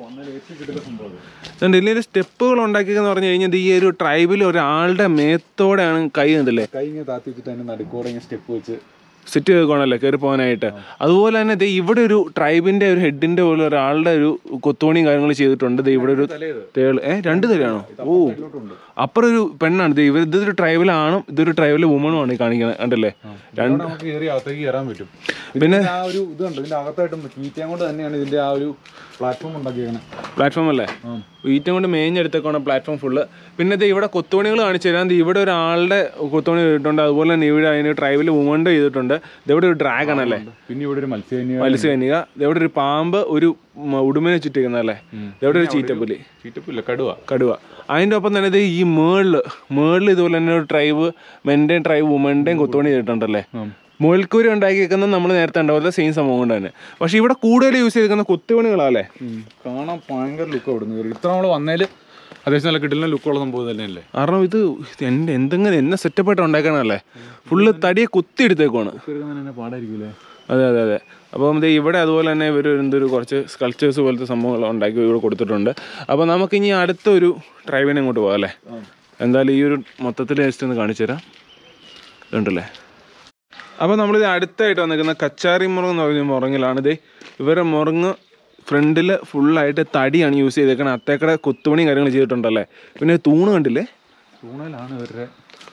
വലിയ സ്റ്റെപ്പുകൾ ഉണ്ടാക്കിയെന്ന് പറഞ്ഞു കഴിഞ്ഞാൽ ഈ ഒരു ട്രൈബിൽ ഒരാളുടെ മേത്തോടെയാണ് കൈ കണ്ടില്ലേ, കൈ ഇങ്ങനെ താത്തി വെച്ചിട്ട് അതിന്റെ നടുക്കോടെ സ്റ്റെപ്പ് വെച്ച് സെറ്റ് ചെയ്തേക്കണല്ലേ കയറി പോകാനായിട്ട്. അതുപോലെ തന്നെ ദേ ഇവിടെ ഒരു ട്രൈബിന്റെ ഒരു ഹെഡിന്റെ പോലെ ഒരാളുടെ ഒരു കൊത്തുപണിയും കാര്യങ്ങൾ ചെയ്തിട്ടുണ്ട്. ദേ ഇവിടെ ഒരു തേള്, ഏഹ് രണ്ട് തലയാണോ? ഓ, അപ്പുറം ഒരു പെണ്ണാണ്. ദേ ഇവർ ഇതൊരു ട്രൈബിലാണും ഇതൊരു ട്രൈബിലെ വുമണും ആണ് ഈ കാണിക്കുന്നത്, കണ്ടല്ലേ. രണ്ട് അകത്തേക്ക് കയറാൻ പറ്റും. പിന്നെ ആ ഒരു ഇതുണ്ട് ഇതിന്റെ അകത്തായിട്ടും ഈറ്റയും കൊണ്ട് തന്നെയാണ് ഇതിന്റെ ആ ഒരു പ്ലാറ്റ്ഫോം ഉണ്ടാക്കിയേക്കുന്നത്. പ്ലാറ്റ്ഫോം അല്ലേ, ഈറ്റം കൊണ്ട് മേഞ്ഞെടുത്തേക്കാണ് പ്ലാറ്റ്ഫോം ഫുള്ള്. പിന്നെ ഇത് ഇവിടെ കൊത്തുപണികൾ കാണിച്ചു തരാം. ഇവിടെ ഒരാളുടെ കൊത്തുപണി ചെയ്തിട്ടുണ്ട്. അതുപോലെ തന്നെ ഇവിടെ അതിന് ട്രൈബിൽ വുമണ്ട് ചെയ്തിട്ടുണ്ട്. ഇതെവിടെ ഒരു ഡ്രാഗൺ അല്ലേ. പിന്നെ ഇവിടെ ഒരു മത്സ്യകന്യ മത്സ്യകന്യക. ഇതെവിടെ ഒരു പാമ്പ്, ഒരു ഉടുമനെ ചുറ്റിക്കുന്നല്ലേ. ഇതെവിടെ ഒരു ചീറ്റപ്പുലി, ചീറ്റപ്പുല്ല കടുവ കടുവ അതിൻ്റെ ഒപ്പം തന്നെ ഇത് ഈ മേളില് മേളിൽ ഇതുപോലെ തന്നെ ഒരു ട്രൈബ് മെൻ്റെയും ട്രൈബ് വുമൻ്റെയും കൊത്തുപണി ചെയ്തിട്ടുണ്ടല്ലേ. മുയൽക്കൂരി ഉണ്ടാക്കിയിരിക്കുന്നത് നമ്മൾ നേരത്തെ ഉണ്ടാവുന്ന സെയിം സംഭവം കൊണ്ട് തന്നെ. പക്ഷെ ഇവിടെ കൂടുതൽ യൂസ് ചെയ്തിരിക്കുന്ന കൊത്തുപണികളല്ലേ. കാണാൻ ഭയങ്കര ലുക്ക് അവിടുന്ന് ഇത്ര നമ്മൾ വന്നേല് അത്യാവശ്യം നല്ല കിട്ടുന്ന ലുക്കുള്ള സംഭവം തന്നെയല്ലേ. കാരണം ഇത് എൻ്റെ എന്തെങ്കിലും എന്നെ സെറ്റപ്പായിട്ട് ഉണ്ടാക്കണല്ലേ. ഫുള്ള് തടിയെ കുത്തി എടുത്തേക്കുവാണ്. പാടായിരിക്കും. അതെ അതെ അതെ. അപ്പം ഇത് ഇവിടെ അതുപോലെ തന്നെ ഇവർ എന്തൊരു കുറച്ച് സ്കൾച്ചേഴ്സ് പോലത്തെ സംഭവങ്ങൾ ഉണ്ടാക്കി ഇവിടെ കൊടുത്തിട്ടുണ്ട്. അപ്പോൾ നമുക്കിനി അടുത്തൊരു ട്രൈബിനെ ഇങ്ങോട്ട് പോകാം അല്ലേ. എന്തായാലും ഈ ഒരു മൊത്തത്തിൽ ജസ്റ്റ് ഒന്ന് കാണിച്ചു തരാം. ഇതുണ്ടല്ലേ. അപ്പോൾ നമ്മളിത് അടുത്തായിട്ട് വന്നിരിക്കുന്ന കച്ചാറി മുറങ്ങ് എന്ന് പറഞ്ഞ മുറങ്ങിലാണ്. ഇത് ഇവരെ മുറങ്ങ് ഫ്രണ്ടിൽ ഫുള്ളായിട്ട് തടിയാണ് യൂസ് ചെയ്തേക്കുന്നത്. അത്തേക്കടെ കൊത്തുപണിയും കാര്യങ്ങൾ ചെയ്തിട്ടുണ്ടല്ലേ. പിന്നെ തൂണ് കണ്ടില്ലേ, തൂണിലാണ് ഇവരുടെ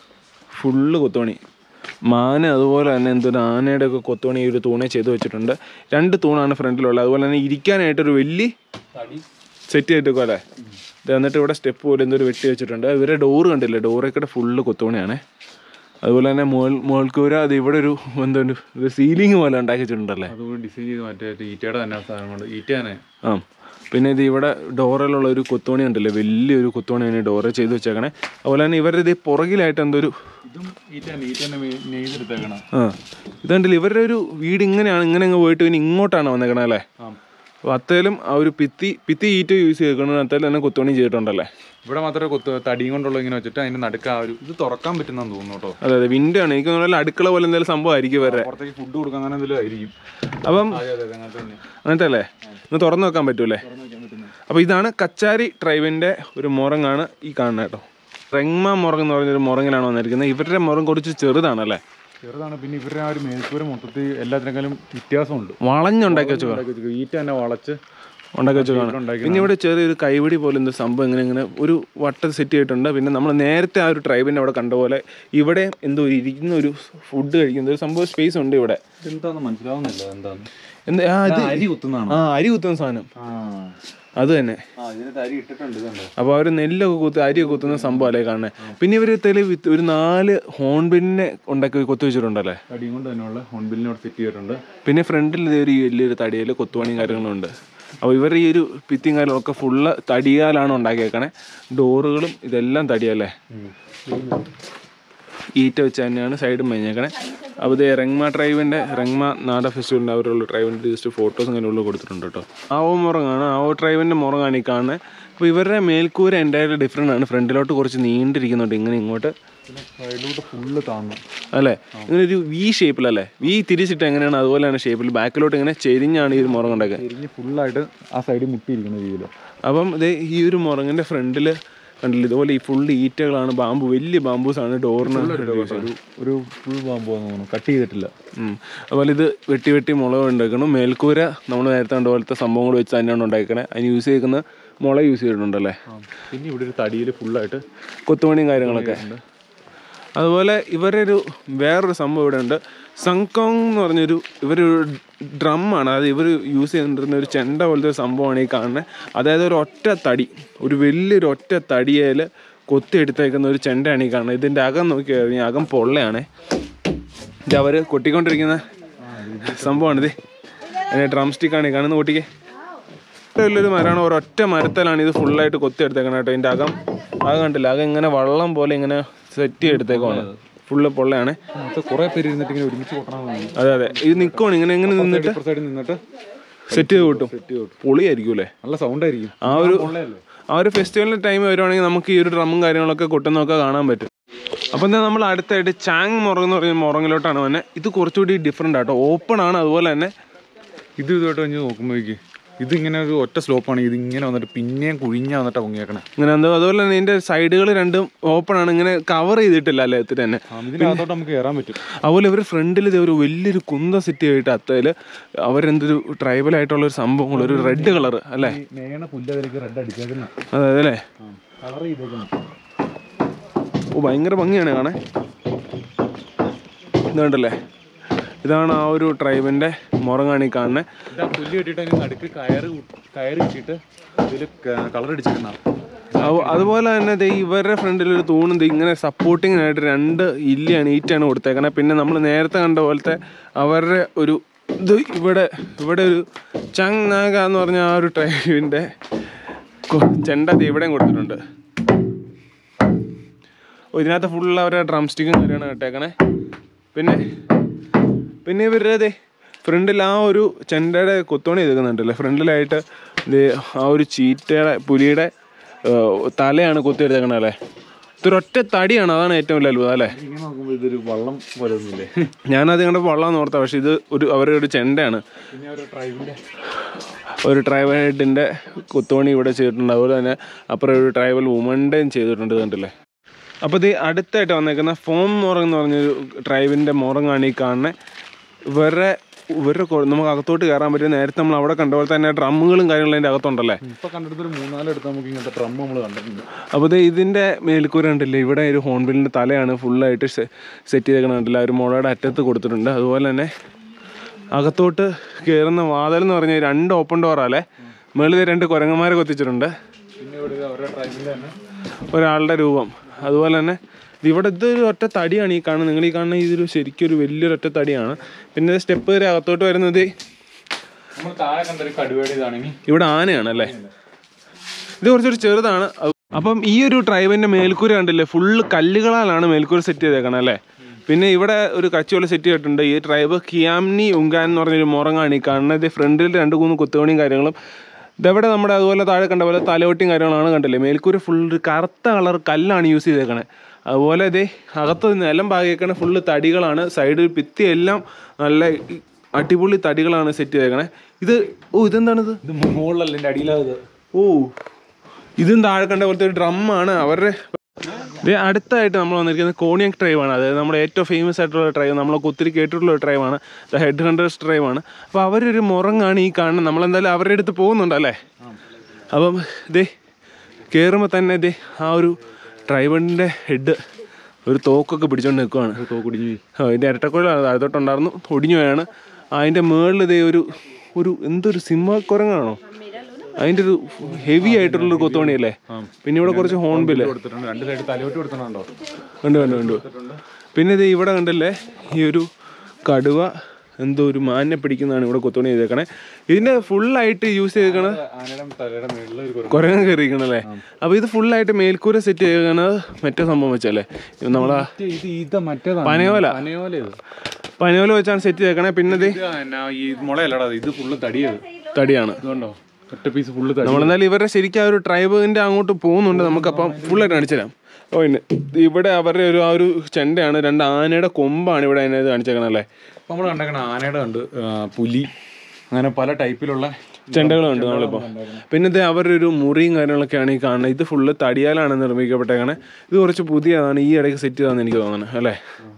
ഫുള്ള് കൊത്തുപണി. മാന അതുപോലെ തന്നെ എന്തൊരു ആനയുടെ ഒക്കെ കൊത്തുപണി ഒരു തൂണെ ചെയ്ത് വെച്ചിട്ടുണ്ട്. രണ്ട് തൂണാണ് ഫ്രണ്ടിലുള്ളത്. അതുപോലെ തന്നെ ഇരിക്കാനായിട്ടൊരു വലിയ സെറ്റ് ചെയ്തിട്ടേക്കോ അല്ലേ. ഇത് എന്നിട്ട് ഇവിടെ സ്റ്റെപ്പ് പോലെ എന്തൊരു വെട്ടി വെച്ചിട്ടുണ്ട്. ഇവരുടെ ഡോറ് കണ്ടില്ലേ, ഡോറൊക്കെ ഫുള്ള് കൊത്തുപണിയാണ്. അതുപോലെ തന്നെ മുകൾ മുകൾക്കൂര അത് ഇവിടെ ഒരു എന്തോ ഒരു സീലിംഗ് പോലെ ഉണ്ടാക്കി വെച്ചിട്ടുണ്ടല്ലേ. അതുകൊണ്ട് ഡിസൈൻ ചെയ്ത് മറ്റേ ഈറ്റയുടെ തന്നെ സാധനം കൊണ്ട് ഈറ്റ തന്നെ. ആ, പിന്നെ ഇത് ഇവിടെ ഡോറിലുള്ള ഒരു കൊത്തുപണി ഉണ്ടല്ലേ, വലിയൊരു കൊത്തുപണി തന്നെ ഡോറ് ചെയ്ത് വെച്ചേക്കണേ. അതുപോലെ തന്നെ ഇവരുടെ ഇത് പുറകിലായിട്ട് എന്തൊരു ആ ഇതുണ്ടല്ലോ. ഇവരുടെ ഒരു വീട് ഇങ്ങനെയാണ്, ഇങ്ങനെ അങ്ങ് പോയിട്ട് പിന്നെ ഇങ്ങോട്ടാണ് വന്നേക്കണേ അല്ലേ. അപ്പോൾ അത്തേലും ആ ഒരു ഭിത്തി ഭിത്തി ഈറ്റ യൂസ് ചെയ്തേക്കണം. അത്തേലും തന്നെ കൊത്തുപണി ചെയ്തിട്ടുണ്ടല്ലേ. ഇവിടെ മാത്രമേ കൊത്ത് തടിയും കൊണ്ടുള്ള ഇങ്ങനെ വെച്ചിട്ട് അതിന്റെ നടുക്ക ആ ഒരു ഇത് തുറക്കാൻ പറ്റുന്നതെന്ന് തോന്നുന്നു കേട്ടോ. അതെ അതെ, വിൻഡോ ആണ്. എനിക്ക് തോന്നുന്നു അടുക്കള പോലെ എന്തെങ്കിലും സംഭവം ആയിരിക്കും വരെ. പുറത്തേക്ക് ഫുഡ് കൊടുക്കാൻ അങ്ങനെ എന്തെങ്കിലും ആയിരിക്കും. അപ്പം അങ്ങനത്തെ അല്ലേ, ഒന്ന് തുറന്നു വെക്കാൻ പറ്റൂലേ. അപ്പോൾ ഇതാണ് കച്ചാരി ട്രൈബിൻ്റെ ഒരു മുറങ്ങാണ് ഈ കാണുന്നത് കേട്ടോ. റെങ്മ മുറങ്ങ് എന്ന് പറഞ്ഞൊരു മുറങ്ങിലാണ് വന്നിരിക്കുന്നത്. ഇവരുടെ മുറങ്ങ് കുറച്ച് ചെറുതാണല്ലേ. ചെറുതാണ്. പിന്നെ ഇവരുടെ ആ ഒരു മേൽക്കൂര മൊത്തത്തിൽ എല്ലാത്തിനേക്കാളും വ്യത്യാസമുണ്ട്. വളഞ്ഞുണ്ടാക്കി വെച്ചോ, ഈറ്റ തന്നെ വളച്ച് ഉണ്ടാക്കി വെച്ചോ കാണാം. പിന്നെ ഇവിടെ ചെറിയൊരു കൈപിടി പോലെ എന്ത് സംഭവം ഇങ്ങനെ ഇങ്ങനെ ഒരു വട്ടം സെറ്റ് ചെയ്തിട്ടുണ്ട്. പിന്നെ നമ്മൾ നേരത്തെ ആ ഒരു ട്രൈബിൻ്റെ അവിടെ കണ്ട പോലെ ഇവിടെ എന്തോ ഇരിക്കുന്ന ഒരു ഫുഡ് കഴിക്കുന്ന ഒരു സംഭവം സ്പേസ് ഉണ്ട് ഇവിടെ. എന്താണെന്ന് മനസ്സിലാവുന്നില്ല. എന്താണ് എന്താ അരി കുത്തുന്നതാണ്. ആ അരി കുത്തുന്ന സാധനം അത് തന്നെ. അപ്പോൾ അവർ നെല്ലൊക്കെ കുത്തി അരിയൊക്കെ കുത്തുന്ന സംഭവം അല്ലേ കാണുന്നത്. പിന്നെ ഇവർ തെളി ഒരു നാല് ഹോൺബില്ലിനെ ഉണ്ടാക്കി കൊത്തു വെച്ചിട്ടുണ്ടല്ലേ. തടിയും കൊണ്ട് തന്നെയുള്ള ഹോൺബില്ലിനോട് സെറ്റ് ചെയ്തിട്ടുണ്ട്. പിന്നെ ഫ്രണ്ടിൽ ഒരു വലിയൊരു തടിയിൽ കൊത്തുപണിയും കാര്യങ്ങളും ഉണ്ട്. അപ്പോൾ ഇവർ ഈ ഒരു ഭിത്തിയും കാര്യങ്ങളൊക്കെ ഫുള്ള് തടിയാലാണ് ഉണ്ടാക്കിയേക്കണേ. ഡോറുകളും ഇതെല്ലാം തടിയല്ലേ, ഈറ്റ വെച്ച് തന്നെയാണ് സൈഡും മേഞ്ഞേക്കണേ. അപ്പോൾ ഇത് റെങ്മ ട്രൈബിൻ്റെ റെങ്മ നാട ഫെസ്റ്റിവലിൻ്റെ അവരുള്ള ട്രൈബിൻ്റെ ജസ്റ്റ് ഫോട്ടോസ് ഇങ്ങനെ ഉള്ളിൽ കൊടുത്തിട്ടുണ്ട് കേട്ടോ. ആവോ മുറങ്ങാണ്, ആവോ ട്രൈബിൻ്റെ മുറങ്ങാണ് ഈ കാണുന്നത്. അപ്പോൾ ഇവരുടെ മേൽക്കൂര എന്തായാലും ഡിഫറെൻ്റ് ആണ്. ഫ്രണ്ടിലോട്ട് കുറച്ച് നീണ്ടിരിക്കുന്നുണ്ട് ഇങ്ങനെ ഇങ്ങോട്ട്, സൈഡിലോട്ട് ഫുള്ള് താങ്ങും അല്ലേ? ഇങ്ങനെ ഒരു വി ഷേപ്പിലല്ലേ, വി തിരിച്ചിട്ട് എങ്ങനെയാണ് അതുപോലെയാണ് ഷേപ്പിൽ ബാക്കിലോട്ട് ഇങ്ങനെ ചെരിഞ്ഞാണ് ഈ ഒരു മുറങ്ങുണ്ടാക്കുക. ചെരിഞ്ഞ് ഫുള്ളായിട്ട് ആ സൈഡിൽ മുട്ടിയിരിക്കുന്ന രീതിയിൽ. അപ്പം ഇത് ഈ ഒരു മുറങ്ങിൻ്റെ ഫ്രണ്ടിൽ കണ്ടില്ല ഇതുപോലെ ഈ ഫുൾ ഈറ്റകളാണ്, ബാമ്പു, വലിയ ബാമ്പൂസാണ് ഡോറിന് ഒരു ഫുൾ ബാമ്പു തോന്നുന്നു, കട്ട് ചെയ്തിട്ടില്ല. അതുപോലെ ഇത് വെട്ടി വെട്ടി മുളക് ഉണ്ടാക്കണം. മേൽക്കൂര നമ്മൾ നേരത്തെ കണ്ട പോലത്തെ സംഭവങ്ങൾ വെച്ച് തന്നെയാണ് ഉണ്ടാക്കണേ. അതിന് യൂസ് ചെയ്യുന്ന മുള യൂസ് ചെയ്തിട്ടുണ്ടല്ലേ. പിന്നെ ഇവിടെ ഒരു തടിയിൽ ഫുള്ളായിട്ട് കൊത്തുപണിയും കാര്യങ്ങളൊക്കെ. അതുപോലെ ഇവരൊരു ഒരു വേറൊരു സംഭവം ഇവിടെ ഉണ്ട്. സംകോങ് എന്ന് പറഞ്ഞൊരു ഇവരൊരു ഡ്രമ്മാണ്. അത് ഇവർ യൂസ് ചെയ്തിരുന്ന ഒരു ചെണ്ട പോലത്തെ ഒരു സംഭവമാണ് ഈ കാണുന്നത്. അതായത് ഒരു ഒറ്റ തടി, ഒരു വലിയൊരു ഒറ്റ തടിയേൽ കൊത്തി എടുത്തേക്കുന്ന ഒരു ചെണ്ടയാണ് ഈ കാണുന്നത്. ഇതിൻ്റെ അകം നോക്കി കഴിഞ്ഞാൽ അകം പൊള്ളയാണ്. ഇത് അവർ കൊട്ടിക്കൊണ്ടിരിക്കുന്ന സംഭവമാണിത്. അതിൻ്റെ ഡ്രം സ്റ്റിക്കാണ് ഈ കാണുന്നത്. കൊട്ടിക്ക് വലിയൊരു മരമാണ്, ഒരൊറ്റ മരത്തിലാണ് ഇത് ഫുള്ളായിട്ട് കൊത്തി എടുത്തേക്കണം കേട്ടോ. ഇതിൻ്റെ അകം അകം കണ്ടില്ല, അകം ഇങ്ങനെ വള്ളം പോലെ ഇങ്ങനെ സെറ്റ് ചെയ്തെടുത്തേക്കാണ്. ഫുള്ള് പൊള്ളയാണ്. കുറേ പേര് ഇരുന്നിട്ട് ഇങ്ങനെ ഒരുമിച്ച് കൊട്ടണം. അതെ അതെ, ഇത് നിൽക്കുവാണ് ഇങ്ങനെ ഇങ്ങനെ നിന്നിട്ട് നിന്നിട്ട് സെറ്റ് ചെയ്ത് കൂട്ടും. പൊളിയായിരിക്കും അല്ലേ, നല്ല സൗണ്ട് ആയിരിക്കും. ആ ഒരു ആ ഒരു ഫെസ്റ്റിവലിൻ്റെ ടൈം വരുവാണെങ്കിൽ നമുക്ക് ഈ ഒരു ഡ്രമ്മും കാര്യങ്ങളൊക്കെ കൊട്ടുന്നതൊക്കെ കാണാൻ പറ്റും. അപ്പം എന്താ നമ്മൾ അടുത്തായിട്ട് ചാങ് മുറങ്ങ് എന്ന് പറഞ്ഞ മുറങ്ങിലോട്ടാണ് വന്നെ. ഇത് കുറച്ചുകൂടി ഡിഫറെൻ്റ് ആട്ടോ, ഓപ്പൺ ആണ്. അതുപോലെ തന്നെ ഇത് ഇതോട്ട് കഴിഞ്ഞ് നോക്കുമ്പോഴേക്ക് ഇതിങ്ങനെ ഒരു ഒറ്റ സ്ലോപ്പാണ്. ഇതിങ്ങനെ വന്നിട്ട് പിന്നെയും കുഴിഞ്ഞ വന്നിട്ട് പൊങ്ങിയേക്കണം ഇങ്ങനെ എന്തോ. അതുപോലെ തന്നെ ഇതിൻ്റെ സൈഡുകൾ രണ്ടും ഓപ്പൺ ആണ്, ഇങ്ങനെ കവർ ചെയ്തിട്ടില്ല അല്ലേ എത്തിട്ട് തന്നെ. ഇതിനകത്തോട്ട് നമുക്ക് കയറാൻ പറ്റും. അതുപോലെ ഇവർ ഫ്രണ്ടിൽ ഇത് ഒരു വലിയൊരു കുന്ത സെറ്റ് ചെയ്തിട്ട് അത്തയിൽ അവരെന്തൊരു ട്രൈബലായിട്ടുള്ള ഒരു സംഭവങ്ങൾ, ഒരു റെഡ് കളർ അല്ലേ, പുല്ലതിലേക്ക് റെഡ് അടിച്ചേക്കുന്ന. അതെ അല്ലേ, കളർ ചെയ്തേക്കുന്നു. ഓ ഭയങ്കര ഭംഗിയാണ് കാണാൻ. ഇതുണ്ടല്ലേ, ഇതാണ് ആ ഒരു ട്രൈബിൻ്റെ മുറങ്ങാണ് ഈ കാണുന്നത്. പുല്ല് കെട്ടിയിട്ട് അതിന് നടുക്ക് കയറ് കയറ് കെട്ടിയിട്ട് ഇതിൽ കളർ അടിച്ചിരിക്കുന്ന. അതുപോലെ തന്നെ ദേ ഇവരുടെ ഫ്രണ്ടിൽ ഒരു തൂണും ഇങ്ങനെ സപ്പോർട്ടിങ്ങിനായിട്ട് രണ്ട് ഇല്ലിയാണ്, ഈറ്റാണ് കൊടുത്തേക്കണേ. പിന്നെ നമ്മൾ നേരത്തെ കണ്ട പോലത്തെ അവരുടെ ഒരു ഇത് ഇവിടെ ഇവിടെ ഒരു ചങ് നാഗ എന്ന് പറഞ്ഞ ആ ഒരു ട്രൈബിൻ്റെ ചെണ്ട ഇവിടെയും കൊടുത്തിട്ടുണ്ട്. ഇതിനകത്ത് ഫുള്ള് അവരുടെ ഡ്രം സ്റ്റിക്കും കാര്യമാണ് കേട്ടേക്കണേ. പിന്നെ പിന്നെ ഇവരുടെ ഫ്രണ്ടിൽ ആ ഒരു ചെണ്ടയുടെ കൊത്തോണി ചെയ്തേക്കുന്നുണ്ടല്ലേ. ഫ്രണ്ടിലായിട്ട് ഇത് ആ ഒരു ചീറ്റയുടെ പുലിയുടെ തലയാണ് കൊത്തി എടുത്തേക്കണേ അല്ലേ. ഇതൊരൊറ്റ തടിയാണ്, അതാണ് ഏറ്റവും വലിയ അത്ഭുതം അല്ലേ. ഇതൊരു വള്ളം പോലെ ഒന്നുമില്ലേ, ഞാനത് കണ്ട വള്ളം ഓർത്ത, പക്ഷെ ഇത് ഒരു അവരുടെ ഒരു ചെണ്ടയാണ്. ഒരു ട്രൈബൽ ഹെഡിൻ്റെ കൊത്തോണി ഇവിടെ ചെയ്തിട്ടുണ്ട്. അതുപോലെ തന്നെ അപ്പുറം ഒരു ട്രൈബൽ വുമൻ്റെയും ചെയ്തിട്ടുണ്ട് കണ്ടില്ലേ. അപ്പോൾ ഇത് അടുത്തായിട്ട് വന്നേക്കുന്ന ഫോം മോറങ് എന്ന് പറഞ്ഞൊരു ട്രൈബിൻ്റെ മോറങ്ങാണ് ഈ കാണുന്നത്. ഇവരുടെ ഇവരുടെ നമുക്ക് അകത്തോട്ട് കയറാൻ പറ്റും. നേരത്തെ നമ്മൾ അവിടെ കണ്ട പോലെ തന്നെ ഡ്രമ്മുകളും കാര്യങ്ങളും അതിൻ്റെ അകത്തുണ്ടല്ലേ. ഇപ്പോൾ കണ്ടിട്ടൊരു മൂന്നാലെടുത്ത് നമുക്ക് ഇങ്ങനത്തെ ഡ്രം നമ്മൾ കണ്ടിട്ടുണ്ട്. അപ്പോൾ ഇത് ഇതിൻ്റെ മേൽക്കൂര കണ്ടില്ലേ, ഇവിടെ ഒരു ഹോൺബില്ലിൻ്റെ തലയാണ് ഫുള്ളായിട്ട് സെറ്റ് ചെയ്തേക്കണുണ്ടല്ലോ. ഒരു മുളയുടെ അറ്റത്ത് കൊടുത്തിട്ടുണ്ട്. അതുപോലെ തന്നെ അകത്തോട്ട് കയറുന്ന വാതിൽ എന്ന് പറഞ്ഞാൽ രണ്ട് ഓപ്പൺ ഡോറാല്ലേ. മേളിൽ രണ്ട് കുരങ്ങന്മാരെ കൊത്തിച്ചിട്ടുണ്ട്. പിന്നെ ഇവിടെ അവരുടെ ട്രൈബിൻ്റെ തന്നെ ഒരാളുടെ രൂപം. അതുപോലെ തന്നെ ഇവിടെ ഇതൊരു ഒറ്റ തടിയാണ് ഈ കാണുന്നത്. നിങ്ങൾ ഈ കാണുന്ന ഇതൊരു ശരിക്കും ഒരു വലിയൊരു ഒറ്റ തടിയാണ്. പിന്നെ സ്റ്റെപ്പ് വരെ അകത്തോട്ട് വരുന്നത് ഇവിടെ ആനയാണ് അല്ലേ. ഇത് കുറച്ചൊരു ചെറുതാണ്. അപ്പം ഈ ഒരു ട്രൈബിൻ്റെ മേൽക്കൂര കണ്ടില്ലേ, ഫുള്ള് കല്ലുകളാലാണ് മേൽക്കൂര സെറ്റ് ചെയ്തേക്കണം അല്ലേ. പിന്നെ ഇവിടെ ഒരു കച്ചുവല സെറ്റ് ചെയ്തിട്ടുണ്ട്. ഈ ട്രൈബ് കിയാംനി ഉങ്കാൻ എന്ന് പറഞ്ഞൊരു മുറങ്ങാണ് ഈ കാണുന്നത്. ഫ്രണ്ടിൽ രണ്ട് മൂന്ന് കുത്തുപണിയും കാര്യങ്ങളും. ഇതെവിടെ നമ്മുടെ അതുപോലെ താഴെ കണ്ട പോലെ തലവട്ടിയും കാര്യങ്ങളാണ് കണ്ടില്ലേ. മേൽക്കൂര ഫുള്ള് കറുത്ത കളർ കല്ലാണ് യൂസ് ചെയ്തേക്കണേ. അതുപോലെ ഇതേ അകത്ത് നിലം ഭാഗിയേക്കണ ഫുള്ള് തടികളാണ്. സൈഡിൽ ഭിത്തി എല്ലാം നല്ല അടിപൊളി തടികളാണ് സെറ്റ് ചെയ്തേക്കണേ. ഇത് ഓ ഇതെന്താണിത്, ഇത് മുകളിലല്ല എൻ്റെ അടിയിലാത്. ഓ ഇതും താഴെ കണ്ട പോലത്തെ ഒരു ഡ്രമ്മാണ് അവരുടെ. ഇത് അടുത്തായിട്ട് നമ്മൾ വന്നിരിക്കുന്നത് കോണിയക് ട്രൈബാണ്. അതായത് നമ്മുടെ ഏറ്റവും ഫേമസ് ആയിട്ടുള്ള ട്രൈബ്, നമ്മളൊക്കെ ഒത്തിരി കേട്ടിട്ടുള്ള ഒരു ട്രൈബാണ്. ദ ഹെഡ് ഹണ്ടേഴ്സ് ട്രൈബാണ്. അപ്പോൾ അവരൊരു മുറങ്ങാണ് ഈ കാണുന്നത്. നമ്മളെന്തായാലും അവരുടെ അടുത്ത് പോകുന്നുണ്ടല്ലേ. അപ്പം ഇതേ കയറുമ്പോൾ തന്നെ ഇതേ ആ ഒരു ട്രൈബിൻ്റെ ഹെഡ് ഒരു തോക്കൊക്കെ പിടിച്ചോണ്ട് നിൽക്കുവാണ്. തോക്കൊടിഞ്ഞു പോയി. ആ ഇതിൻ്റെ ഇരട്ടക്കുഴലാണ് താഴത്തോട്ടുണ്ടായിരുന്നു, ഒടിഞ്ഞു പോയാണ്. അതിൻ്റെ മുകളിൽ ഇതേ ഒരു ഒരു എന്തൊരു സിംഹക്കുരങ്ങാണോ, അതിൻ്റെ ഒരു ഹെവി ആയിട്ടുള്ളൊരു കൊത്തോണിയല്ലേ. പിന്നെ ഇവിടെ കുറച്ച് ഹോൺബില്ല് കണ്ടു കണ്ടു കണ്ടു. പിന്നെ ഇത് ഇവിടെ കണ്ടല്ലേ ഈ ഒരു കടുവ എന്തോ ഒരു മാനിനെ പിടിക്കുന്നതാണ് ഇവിടെ കൊത്തോണി ചെയ്തേക്കണേ. ഇതിൻ്റെ ഫുള്ളായിട്ട് യൂസ് ചെയ്തേക്കണത് കുരങ്ങൻ കയറിയിരിക്കണല്ലേ. അപ്പോൾ ഇത് ഫുള്ളായിട്ട് മേൽക്കൂര സെറ്റ് ചെയ്തേക്കണത് മറ്റേ സംഭവം വെച്ചല്ലേ, നമ്മളെ പനയോല പനയോല വെച്ചാണ് സെറ്റ് ചെയ്തേക്കണേ. പിന്നെ ഇത് ഈ മുളയല്ലടാ, ഇത് ഫുള്ള് തടിയാണ് തടിയാണ്. ഇതുകൊണ്ടോ ഒറ്റ പീസ് ഫുള്ള് നമ്മളെന്നാലും ഇവരുടെ ശരിക്കും ആ ഒരു ട്രൈബിൻ്റെ അങ്ങോട്ട് പോകുന്നുണ്ട്. നമുക്കപ്പം ഫുള്ളായിട്ട് കാണിച്ചു തരാം. ഓ ഇന്ന് ഇവിടെ അവരുടെ ഒരു ആ ഒരു ചെണ്ടയാണ്, രണ്ട് ആനയുടെ കൊമ്പാണ് ഇവിടെ അതിനകത്ത് കാണിച്ചേക്കണം അല്ലേ. അപ്പോൾ നമ്മൾ കണ്ടേക്കണം ആനയുടെ ഉണ്ട്, പുലി, അങ്ങനെ പല ടൈപ്പിലുള്ള ചെണ്ടകളുണ്ട് നമ്മളിപ്പോൾ. പിന്നെ ഇത് അവരുടെ ഒരു മുറിയും കാര്യങ്ങളൊക്കെയാണ് ഈ കാണുന്നത്. ഇത് ഫുള്ള് തടിയാലാണ് നിർമ്മിക്കപ്പെട്ടേക്കണേ. ഇത് കുറച്ച് പുതിയതാണ്, ഈ ഇടയ്ക്ക് സെറ്റ് ചെയ്തതെന്ന് എനിക്ക് തോന്നുന്നത് അല്ലേ.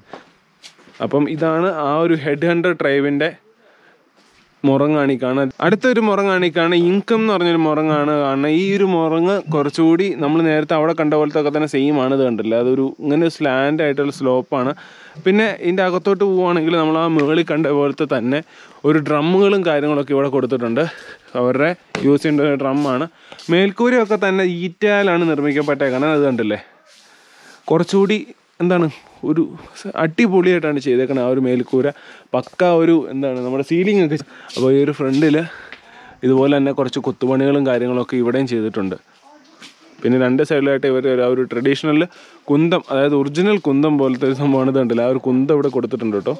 അപ്പം ഇതാണ് ആ ഒരു ഹെഡ് ഹണ്ടർ ട്രൈബിൻ്റെ മുറങ്ങാണ് ഈ കാണുന്നത്. അടുത്തൊരു മുറങ്ങാണ് ഈ കാണുന്നത്, ഇൻകം എന്ന് പറഞ്ഞൊരു മുറങ്ങാണ് കാണുന്നത്. ഈ ഒരു മുറങ്ങ് കുറച്ചുകൂടി നമ്മൾ നേരത്തെ അവിടെ കണ്ട പോലത്തെ ഒക്കെ തന്നെ സെയിം ആണ്. ഇത് കണ്ടില്ല, അതൊരു ഇങ്ങനെ സ്ലാൻഡ് ആയിട്ടുള്ള സ്ലോപ്പാണ്. പിന്നെ ഇതിൻ്റെ അകത്തോട്ട് പോവുകയാണെങ്കിൽ നമ്മൾ ആ മുകളിൽ കണ്ട പോലത്തെ തന്നെ ഒരു ഡ്രമ്മുകളും കാര്യങ്ങളൊക്കെ ഇവിടെ കൊടുത്തിട്ടുണ്ട്. അവരുടെ യൂസ് ചെയ്യേണ്ട ഒരു ഡ്രമ്മാണ്. മേൽക്കൂരയൊക്കെ തന്നെ ഈറ്റാലാണ് നിർമ്മിക്കപ്പെട്ടേക്കുന്നത്. അത് കണ്ടില്ലേ, കുറച്ചുകൂടി എന്താണ് ഒരു അടിപൊളിയായിട്ടാണ് ചെയ്തേക്കുന്നത് ആ ഒരു മേൽക്കൂര. പക്ക ഒരു എന്താണ് നമ്മുടെ സീലിംഗ് ഒക്കെ. അപ്പോൾ ഈ ഒരു ഫ്രണ്ടിൽ ഇതുപോലെ തന്നെ കുറച്ച് കൊത്തുപണികളും കാര്യങ്ങളൊക്കെ ഇവിടെയും ചെയ്തിട്ടുണ്ട്. പിന്നെ രണ്ട് സൈഡിലായിട്ട് ഇവർ ആ ഒരു ട്രഡീഷണൽ കുന്തം, അതായത് ഒറിജിനൽ കുന്തം പോലത്തെ ഒരു സംഭവമാണ്. ഇത് കണ്ടില്ല, ആ ഒരു കുന്തം ഇവിടെ കൊടുത്തിട്ടുണ്ട് കേട്ടോ.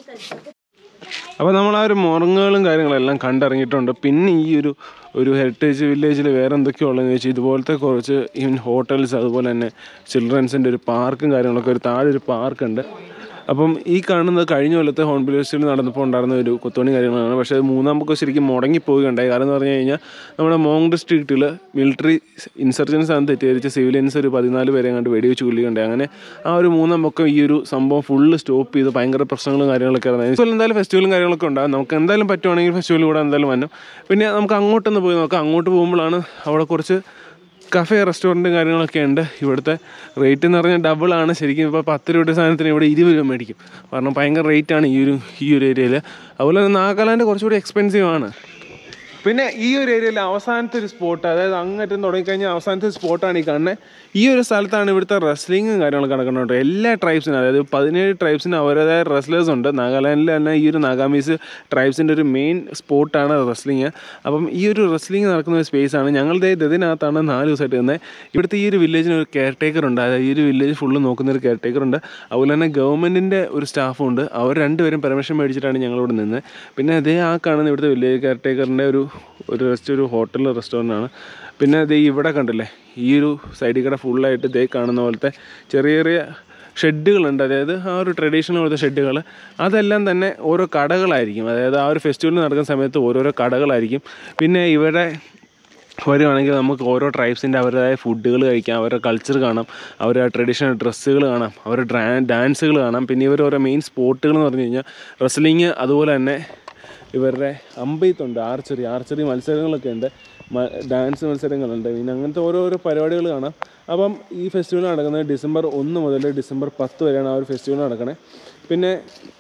അപ്പോൾ നമ്മൾ ആ ഒരു മുറങ്ങുകളും കാര്യങ്ങളെല്ലാം കണ്ടിറങ്ങിയിട്ടുണ്ട്. പിന്നെ ഈ ഒരു ഒരു ഹെറിറ്റേജ് വില്ലേജിൽ വേറെ എന്തൊക്കെയോ ഉള്ളതെന്ന് ചോദിച്ചാൽ ഇതുപോലത്തെ കുറച്ച് ഈവൻ ഹോട്ടൽസ്, അതുപോലെ തന്നെ ചിൽഡ്രൻസിൻ്റെ ഒരു പാർക്കും കാര്യങ്ങളൊക്കെ, ഒരു താഴെ ഒരു പാർക്കുണ്ട്. അപ്പം ഈ കാണുന്നത് കഴിഞ്ഞ കൊല്ലത്തെ ഹോൺബിൽ ഫെസ്റ്റിവൽ നടന്നപ്പോൾ ഉണ്ടായിരുന്ന ഒരു കൊത്തോണി കാര്യങ്ങളാണ്. പക്ഷേ അത് മൂന്നാമൊക്കെ ശരിക്കും മുടങ്ങിപ്പോവുകയുണ്ടായി. കാരണം എന്ന് പറഞ്ഞു കഴിഞ്ഞാൽ നമ്മുടെ മോങ് ഡിസ്ട്രിക്റ്റിൽ മിലിറ്ററി ഇൻസർജൻസ് ആണ് തെറ്റിദ്ധരിച്ച് സിവിലിയൻസ് ഒരു പതിനാല് പേരെ കണ്ട് വെടിവെച്ച് കൊല്ലുകയുണ്ടായി. അങ്ങനെ ആ ഒരു മൂന്നാം പൊക്കം ഈ ഒരു സംഭവം ഫുള്ള് സ്റ്റോപ്പ് ചെയ്ത് ഭയങ്കര പ്രശ്നങ്ങളും കാര്യങ്ങളൊക്കെ ആയിരുന്നു. ഇപ്പോൾ എന്തായാലും ഫെസ്റ്റിവലും കാര്യങ്ങളൊക്കെ ഉണ്ടാകും. നമുക്ക് എന്തായാലും പറ്റുവാണെങ്കിൽ ഫെസ്റ്റിവൽ കൂടെ എന്തായാലും വന്നു. പിന്നെ നമുക്ക് അങ്ങോട്ടൊന്ന് പോയി നോക്കാം. അങ്ങോട്ട് പോകുമ്പോഴാണ് അവിടെ കുറച്ച് കഫേ റെസ്റ്റോറൻറ്റും കാര്യങ്ങളൊക്കെ ഉണ്ട്. ഇവിടുത്തെ റേറ്റ് എന്ന് പറഞ്ഞാൽ ഡബിളാണ്. ശരിക്കും ഇപ്പോൾ പത്ത് രൂപയുടെ സാധനത്തിന് ഇവിടെ ഇരുപത് രൂപ മേടിക്കും. കാരണം ഭയങ്കര റേറ്റാണ് ഈ ഒരു ഈ ഒരു ഏരിയയിൽ. അതുപോലെ തന്നെ നാഗാലാൻഡ് കുറച്ചുകൂടി എക്സ്പെൻസീവ് ആണ്. പിന്നെ ഈ ഒരു ഏരിയയിൽ അവസാനത്തെ ഒരു സ്പോട്ട്, അതായത് അങ്ങേറ്റം തുടങ്ങിക്കഴിഞ്ഞാൽ അവസാനത്തെ സ്പോട്ടാണ് ഈ കാണുന്നത്. ഈ ഒരു സ്ഥലത്താണ് ഇവിടുത്തെ റെസ്ലിങ്ങും കാര്യങ്ങളൊക്കെ നടക്കുന്നുണ്ട്. എല്ലാ ട്രൈബ്സിനും, അതായത് പതിനേഴ് ട്രൈബ്സിന് അവരുടേതായ റെസ്ലേഴ്സ് ഉണ്ട്. നാഗാലാൻഡിൽ തന്നെ ഈ ഒരു നാഗാമീസ് ട്രൈബ്സിൻ്റെ ഒരു മെയിൻ സ്പോട്ടാണ് റെസ്ലിങ്. അപ്പം ഈ ഒരു റെസ്ലിങ് നടക്കുന്ന ഒരു സ്പേസാണ്. ഞങ്ങളുടെ ഇതിനകത്താണ് നാല് ദിവസമായിട്ട് നിന്നത്. ഇവിടുത്തെ ഈ ഒരു വില്ലേജിന് ഒരു കെയർ ടേക്കർ ഉണ്ട്. അതായത് ഈ ഒരു വില്ലേജ് ഫുള്ള് നോക്കുന്ന ഒരു കെയർ ടേക്കർ ഉണ്ട്. അതുപോലെ തന്നെ ഗവൺമെൻറ്റിൻ്റെ ഒരു സ്റ്റാഫും ഉണ്ട്. അവർ രണ്ടുപേരും പെർമിഷൻ മേടിച്ചിട്ടാണ് ഞങ്ങളിവിടെ നിന്നത്. പിന്നെ അതേ ആ കാണുന്ന ഇവിടുത്തെ വില്ലേജ് കെയർ ടേക്കറിൻ്റെ ഒരു ഒരു റെസ്റ്റ് ഒരു ഹോട്ടൽ റെസ്റ്റോറൻ്റാണ്. പിന്നെ ഇത് ഇവിടെ കണ്ടില്ലേ, ഈ ഒരു സൈഡിൽ കൂടെ ഫുള്ളായിട്ട് ഇതേ കാണുന്ന പോലത്തെ ചെറിയ ചെറിയ ഷെഡുകളുണ്ട്. അതായത് ആ ഒരു ട്രഡീഷണൽ പോലത്തെ ഷെഡുകൾ, അതെല്ലാം തന്നെ ഓരോ കടകളായിരിക്കും. അതായത് ആ ഒരു ഫെസ്റ്റിവൽ നടക്കുന്ന സമയത്ത് ഓരോരോ കടകളായിരിക്കും. പിന്നെ ഇവിടെ വരുവാണെങ്കിൽ നമുക്ക് ഓരോ ട്രൈബ്സിൻ്റെ അവരുടേതായ ഫുഡുകൾ കഴിക്കാം, അവരുടെ കൾച്ചർ കാണാം, അവരുടെ ട്രഡീഷണൽ ഡ്രസ്സുകൾ കാണാം, അവരുടെ ഡ്രാ ഡാൻസുകൾ കാണാം. പിന്നെ ഇവർ ഓരോ മെയിൻ സ്പോട്ടുകൾ എന്ന് പറഞ്ഞു കഴിഞ്ഞാൽ റെസ്ലിങ്, അതുപോലെ തന്നെ ഇവരുടെ അമ്പെയ്ത്തുണ്ട്, ആർച്ചറി ആർച്ചറി മത്സരങ്ങളൊക്കെ ഉണ്ട്, ഡാൻസ് മത്സരങ്ങളുണ്ട്. പിന്നെ അങ്ങനത്തെ ഓരോരോ പരിപാടികൾ കാണാം. അപ്പം ഈ ഫെസ്റ്റിവൽ നടക്കുന്നത് ഡിസംബർ ഒന്ന് മുതൽ ഡിസംബർ പത്ത് വരെയാണ് ആ ഒരു ഫെസ്റ്റിവൽ നടക്കണേ. പിന്നെ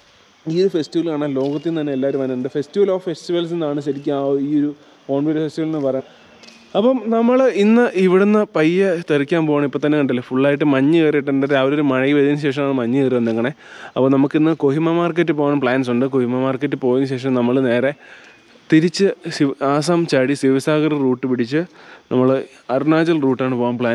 ഈ ഒരു ഫെസ്റ്റിവൽ കാണാൻ ലോകത്തിൽ നിന്ന് തന്നെ എല്ലാവരും വരുന്നുണ്ട്. ഫെസ്റ്റിവൽ ഓഫ് ഫെസ്റ്റിവൽസ് എന്നാണ് ശരിക്കും ആ ഈ ഒരു ഹോൺബിൽ ഫെസ്റ്റിവൽ എന്ന് പറയാം. അപ്പം നമ്മൾ ഇന്ന് ഇവിടുന്ന് പയ്യെ തെറിക്കാൻ പോകണം. ഇപ്പോൾ തന്നെ കണ്ടില്ലേ, ഫുള്ളായിട്ട് മഞ്ഞ് കയറിയിട്ടുണ്ട്. രാവിലെ ഒരു മഴ പെയ്തതിന് ശേഷമാണ് മഞ്ഞ് കയറി വന്നേക്കണേ. അപ്പോൾ നമുക്കിന്ന് കൊഹിമ മാർക്കറ്റ് പോകാൻ പ്ലാൻസ് ഉണ്ട്. കൊഹിമ മാർക്കറ്റ് പോയതിന് ശേഷം നമ്മൾ നേരെ തിരിച്ച് ശിവ് ആസാം ചാടി ശിവസാഗർ റൂട്ട് പിടിച്ച് നമ്മൾ അരുണാചൽ റൂട്ടാണ് പോകാൻ പ്ലാൻ.